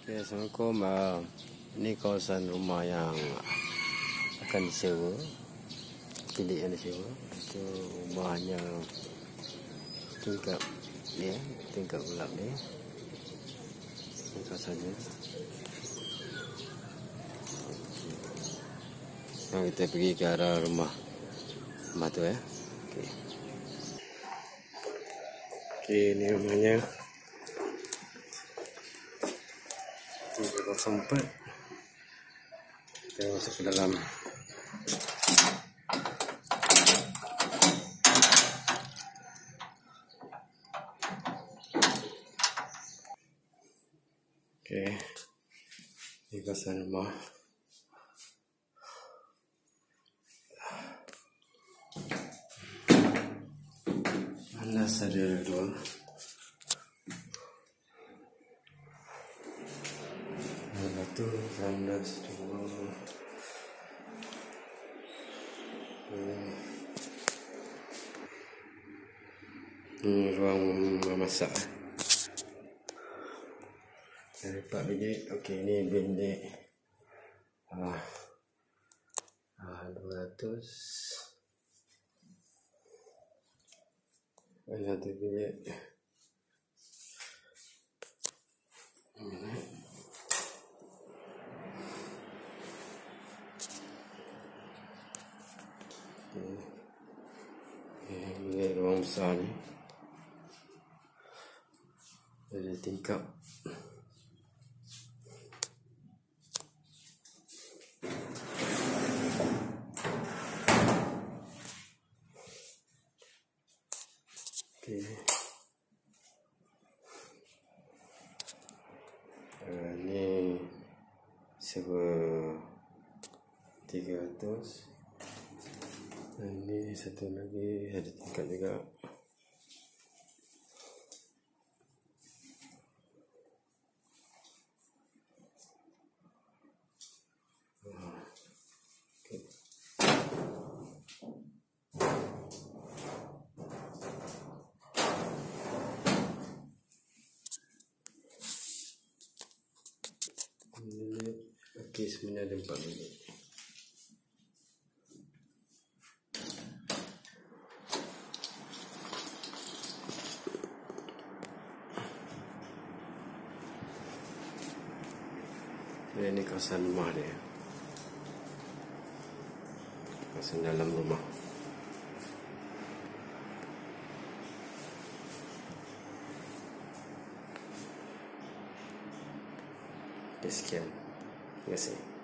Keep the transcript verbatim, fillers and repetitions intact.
Okay, Assalamualaikum. Uh, ini kawasan rumah yang akan disewa, bilik yang disewa. Itu rumahnya tingkap ni, ya, tingkap gelap ni. Ini kawasannya. Sekarang kita pergi ke arah rumah rumah tu, ya. Okey. Okey, ini rumahnya. tiga kosong empat. Kita masuk ke dalam. Okey, ini kawasan rumah. Tandas ada dua. Satu, tandas dua. Ini ruang memasak. Ada empat bilik. Okey, ini bilik ah, ah, dua ratus. Ada satu bilik. Ini bilik ruang besar ni. Ada tingkap. Okey. Uh, ni sewa tiga ratus. Dan ni satu lagi ada tingkap juga. Okey, sebenarnya ada empat bilik. Ini kawasan rumah dia. Kawasan dalam rumah. Sekian. Terima kasih.